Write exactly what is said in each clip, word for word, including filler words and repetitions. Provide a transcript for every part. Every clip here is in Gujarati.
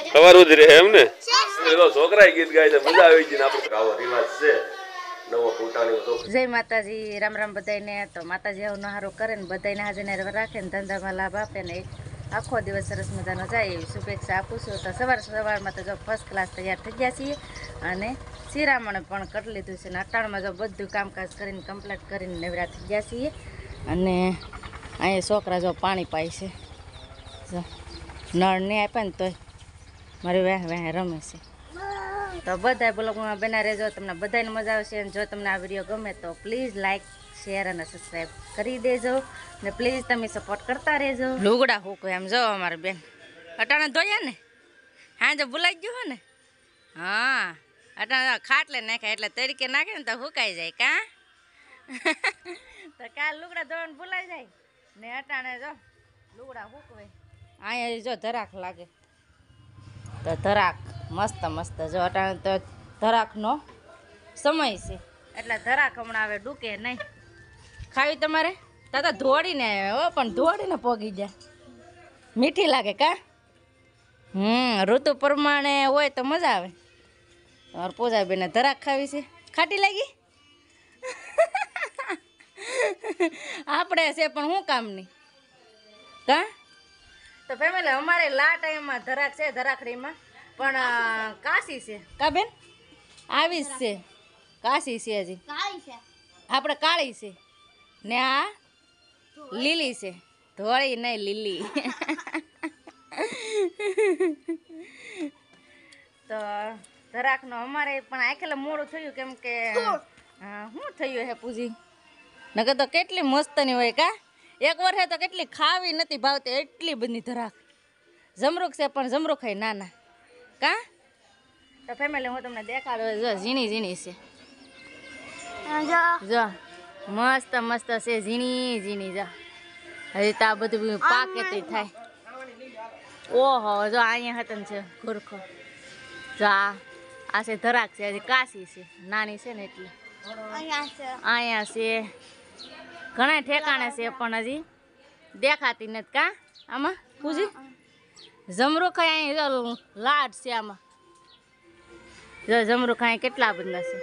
ખબર ઉધી રહે એમ ને છોકરા ગીત ગાય છે મજા આવી ગઈ ને આપણે આવો રિવાજ છે નવો પોતાની તો જય માતાજી રામ રામ બધાને તો માતાજી આવું નહારું કરે ને બધાને હાજરને રાખે ને ધંધામાં લાભ આપે ને આખો દિવસ સરસ મજાનો જાય એવી શુભેચ્છા આપું છું તો સવાર સવારમાં તો જો ફર્સ્ટ ક્લાસ તૈયાર થઈ ગયા છીએ અને શિરામણે પણ કરી લીધું છે ને અટાણમાં જો બધું કામકાજ કરીને કમ્પ્લીટ કરીને નવરા થઈ ગયા છીએ અને અહીંયા છોકરા જો પાણી પાય છે જો નળ નહીં આપે ને તોય મારી વેહ વેહ રમે છે તો બધા બ્લોગમાં બના રહેજો તમને બધાને મજા આવશે અને જો તમને આ વિડીયો ગમે તો પ્લીઝ લાઇક શેર અને સબસ્ક્રાઈબ કરી દેજો ને પ્લીઝ તમે સપોર્ટ કરતા રહેજો લુગડા હુકો એમ જો અમારી બેન અટાણે ધોયા ને હા જો ભૂલાઈ ગયું હો ને હા અટાણે ખાટલે નાખ્યા એટલે તરીકે નાખે ને તો હુકાઈ જાય કાં તો કાલ લુગડા ધોવાનું ભૂલાઈ જાય ને અટાણે જો લુગડા હુકવે અહીંયા જો ધરાક લાગે તો ધરાક મસ્ત મસ્ત જો અટાણે તો ધરાકનો સમય છે એટલે ધરાક હમણાં હવે ડૂકે નહીં ખાવી તમારે તા તો ધોડીને હો પણ ધોડીને પોગી જાય મીઠી લાગે કા હમ ઋતુ પ્રમાણે હોય તો મજા આવે તમારે પૂજાબેને ધરાક ખાવી છે ખાટી લાગી આપણે છે પણ શું કામની કા તો ફેમિલી અમારે લા ટાઈમમાં ધરાક છે ધરાખડીમાં પણ કાશી છે કા બેન આવી જ છે કાશી છે હજી આપણે કાળી છે ને આ લીલી છે ધોળી નહીં લીલી તો ધરાકનો અમારે પણ આખેલા મોડું થયું કેમ કે શું થયું હે પૂજી નકર તો કેટલી મસ્તની હોય કા એક વર્ષે તો કેટલી ખાવી નથી ભાવતી એટલી બધી ધરાક જમરૂખ છે પણ જમરૂખ ખાઈ નાના કા તો ફેમિલી હું તમને દેખાડું જો ઝીણી ઝીણી છે જો મસ્ત મસ્ત છે ઝીણી ઝીણી જો હજી તો આ બધું પાકે તો થાય ઓહો જો અહીંયા હતન છે ગુરખો જો આ આ છે ધરાક છે હજી કાશી છે નાની છે ને એટલે અહીંયા છે ઘણા ઠેકાણે છે પણ હજી દેખાતી નથી કા આમાં પૂજી જમરૂખ અહીં જો લાડ છે આમાં જો જમરૂખ અહીં કેટલા બધા છે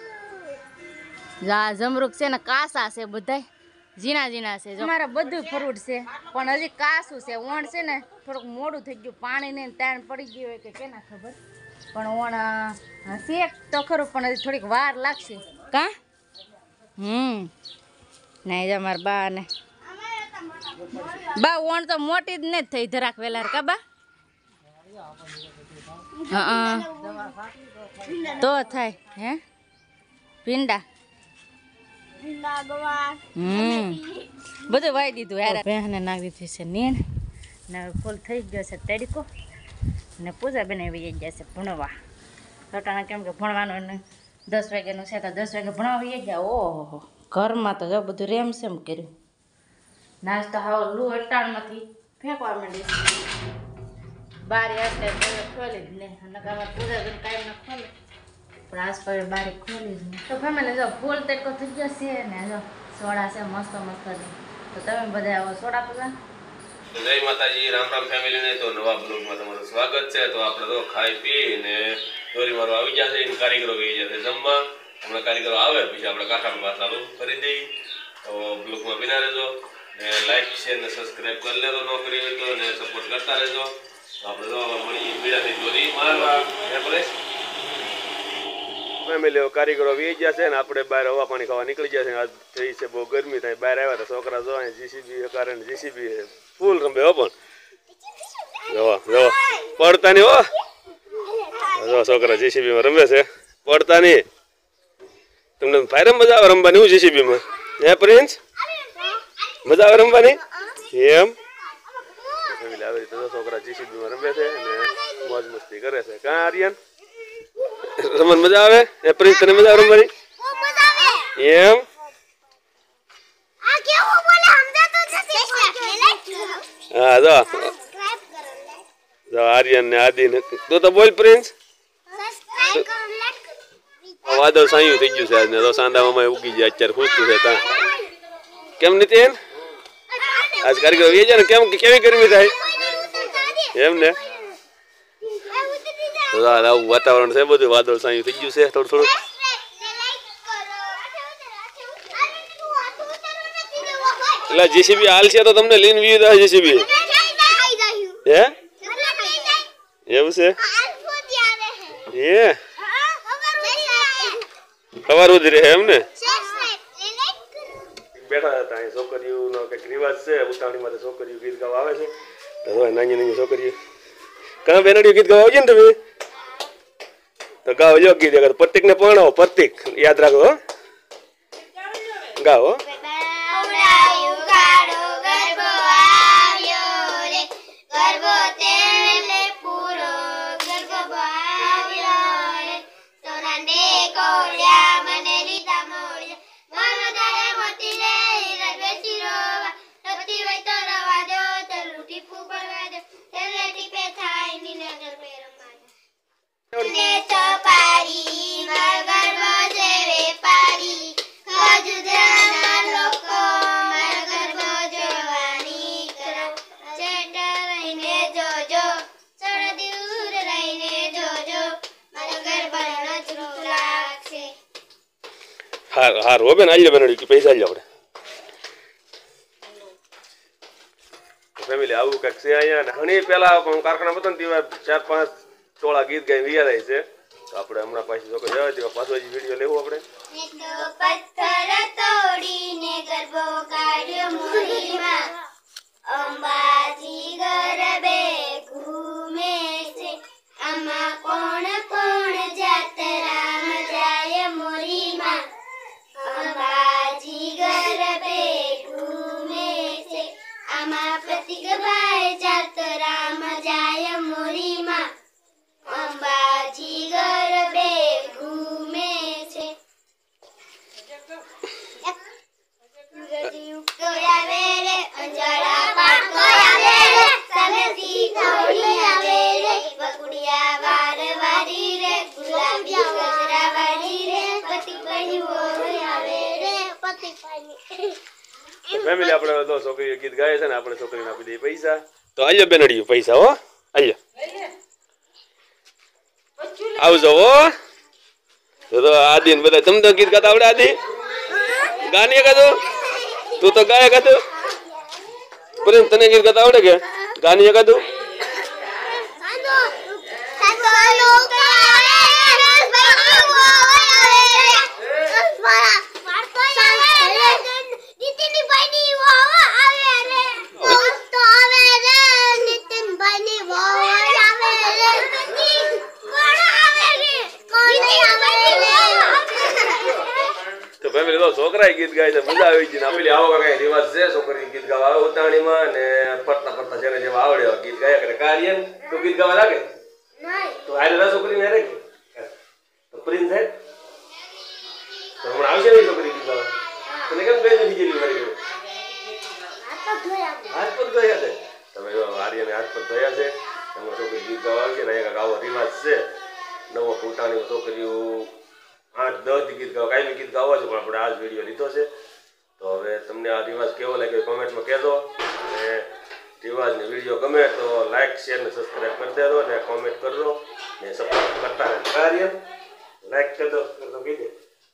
જા જમરૂખ છે ને કાસા છે બધાય ઝીણા ઝીણા છે જો અમારે બધું ફ્રૂટ છે પણ હજી કાસું છે ઓણ છે ને થોડુંક મોડું થઈ ગયું પાણી ને તાણ પડી ગયું હોય કે કેના ખબર પણ ઓણ શેક તો ખરું પણ હજી થોડીક વાર લાગશે કા હમ નહીં જ અમારા બા ને બા ઓણ તો મોટી જ નથી થઈ ધરાક વેલાર કા બા હા તો થાય હે ભીંડા હમ બધું વાઈ દીધું યાર બહેને નાખી દીધી છે નીણ ને ફૂલ થઈ ગયો છે તડકો ને પૂજા બનાવી ગયા છે ભણવા રટાણા કેમ કે ભણવાનું દસ વાગ્યાનું છે તો દસ વાગે ભણવા વહી ગયા ઓહો ઘરમાં તો જો બધું રેમ સેમ કર્યું નાસ્તો હાવ લૂ અટાણમાંથી ફેંકવા માંડી બારી આટલે ખોલી જ ને નકામાં પૂજા કરીને કાંઈ ન ખોલે પણ આસપાસ બારી ખોલી જ નહીં તો ફેમિલી જો ફૂલ તડકો થઈ ગયો છે ને જો સોડા છે મસ્ત મસ્ત તો તમે બધા આવો સોડા પીવા જય માતાજી રામ રામ ફેમિલી ને તો નવા બ્લોગમાં તમારું સ્વાગત છે તો આપણે તો ખાઈ પી ને દોરી મારો આવી જશે ને કારીગરો ગઈ જશે જમવા હમણાં કારીગરો આવે પછી આપણે કાંઠામાં વાત ચાલુ કરી દઈએ તો બ્લોગમાં બિના રહેજો ને લાઈક શેર ને સબસ્ક્રાઈબ કરી લેજો ન કરી હોય તો ને સપોર્ટ કરતા રહેજો તો આપણે તો મળી મીડાથી દોરી મારવા એપ્રેસ ફેમિલીઓ કારીગરો વી ગયા છે ને આપણે બહાર હવા પાણી ખાવા નીકળી ગયા છે આજ થઈ છે બહુ ગરમી થાય બહાર આવ્યા તો છોકરા જો અહીં જીસીબી કારણ જીસીબી ફૂલ રમે હો પણ જો જો પડતા નહીં હો જો છોકરા જીસીબીમાં રમે છે પડતા નહીં તમને ફાયર મજા આવે રમવાની હું જીસીબીમાં હે પ્રિન્સ મજા આવે રમવાની એમ ફેમિલી આવી રીતે છોકરા જીસીબીમાં રમે છે અને મોજ મસ્તી કરે છે કાં આર્યન રમન મજા આવે એ પ્રિન્સ તને મજા આવે રમવાની એમ હા જો જો આર્યન ને આદિ ને તું તો બોલ પ્રિન્સ વાદળ સાયું થઈ ગયું છે આજને તો સાંદામાં ઉગી જાય અત્યારે ખુશતું છે તા કેમ નીતિન આજ કારીગર વી જાય ને કેમ કેવી ગરમી થાય એમ ને આવું વાતાવરણ છે બધું વાદળ સાયું થઈ ગયું છે થોડું થોડું એટલે જેસીબી હાલ છે તો તમને લીન વી દે જેસીબી હે એવું છે એ ખબર ઉધી રહે એમ ને બેઠા હતા અહીં છોકરીઓનો કંઈક રિવાજ છે ઉતાવળીમાં છોકરીઓ ગીત ગાવા આવે છે તો નાની નાની છોકરીઓ કાં બેનડીઓ ગીત ગાવા આવજો ને તમે તો ગાઓ જો ગીત અગર પ્રતિક ને પરણાવો પ્રતિક યાદ રાખો ગાઓ હાર હાર હો બેન આલ્યો બેન કે પૈસા આલ્યો આપણે ફેમિલી આવું કંઈક છે અહીંયા ઘણી પહેલા કારખાના હતો ને તેવા ચાર પાંચ ટોળા ગીત ગાઈ વિયા રહી છે તો આપણે હમણાં પાછી છોકરી જવા તેવા પાછો હજી વિડીયો લેવું આપણે પથ્થર તોડીને ગરબો કાઢ્યો મોરીમાં અંબાજી ગરબે ઘૂમે છે આમાં કોણ કોણ જાતરામાં જાય મોરીમાં અંબાજી ગરબે ઘૂમે છે આમાં પ્રતિકભાઈ જાતરામાં જાય મોરીમાં અંબાજી ગરબે ઘૂમે છે આવે રે અંજળા પાકો આવે રે સામેથી થોડી આવે રે બકુડિયા વાર વારી રે ગુલાબી ગજરા વાળી રે પતિ બની આવે રે પતિ બની ફેમિલી આપણે તો છોકરીઓ ગીત ગાય છે ને આપણે છોકરીને આપી દઈએ પૈસા તો આલ્યો બેનડીયું પૈસા હો આલ્યો આવજો હો તો આદિ ને બધા તમે તો ગીત ગાતા આવડે આદિ ગાની ગાતો તું તો ગાય ગાતો પ્રેમ તને ગીત ગાતા આવડે કે ગાની ગાતો છોકરા ગીત ગાય છે મજા આવી ગઈ પેલી આવો કઈ રિવાજ છે છોકરી ગીત ગાવા આવે ઉતાણીમાં ને ફરતા ફરતા જેને જેવા આવડે ગીત ગાયા કરે કાર્યન તું ગીત ગાવા લાગે તો હારે છોકરી ને રે તો પ્રિન્સ હે તો હમણાં આવશે ને છોકરી ગીત ગાવા તને કેમ કહી દીધી જેલી મારી જોડે હાથ પગ ધોયા છે તમે આર્યને હાથ પગ ધોયા છે એમાં છોકરી ગીત ગાવા આવશે ને એક આવો રિવાજ છે નવો ઉતાણી છોકરીઓ આઠ દસ ગીત ગાવા કાંઈ ગીત ગાવા છે પણ આપણે આ જ વિડીયો લીધો છે તો હવે તમને આ રિવાજ કેવો લાગ્યો કોમેન્ટમાં કહેજો અને રિવાજને વિડીયો ગમે તો લાઇક શેર ને સબસ્ક્રાઈબ કરી દેજો અને કોમેન્ટ કરજો ને સપોર્ટ કરતા રહે કાર્ય લાઇક કરી દો કરતો કીધે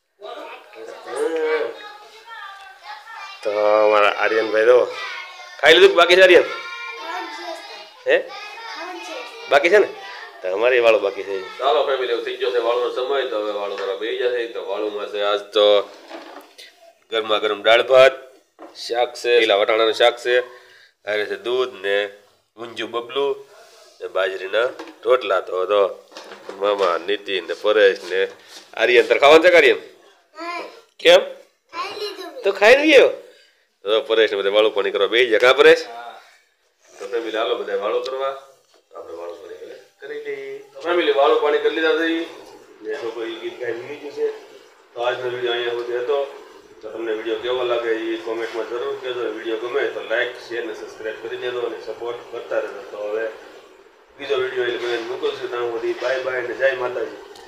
તો અમારા આર્યનભાઈ દો ખાઈ લીધું બાકી છે આર્યન હે બાકી છે ને તો અમારી વાળો બાકી છે ચાલો ફેમિલી થઈ ગયો છે વાળોનો સમય તો હવે વાળો કરવા બેસી જશે તો વાળોમાં છે આજ તો ગરમા ગરમ દાળ ભાત શાક છે લીલા વટાણાનું શાક છે હારે છે દૂધ ને ઊંજું બબલું ને બાજરીના રોટલા તો તો મામા નીતિન ને પરેશ ને આર્યન તાર ખાવાનું છે આર્યન કેમ તો ખાઈ ગયો તો પરેશ ને બધા વાળું પાણી કરવા બેસી જાય કા પરેશ તો ફેમિલી હાલો બધા વાળો કરવા આપણે વાળો કરી લઈએ ફેમિલી વાળું પાણી કરી લીધા થઈ ને છોકરી ગીત ગાઈ ગઈ છે તો આજનો વિડીયો અહીંયા સુધી હતો તો તમને વિડીયો કેવો લાગે એ કોમેન્ટમાં જરૂર કહેજો વિડીયો ગમે તો લાઈક શેર ને સબસ્ક્રાઈબ કરી દેજો અને સપોર્ટ કરતા રહેજો તો હવે બીજો વિડીયો એટલે મોકલશું ત્યાં સુધી બાય બાય ને જય માતાજી.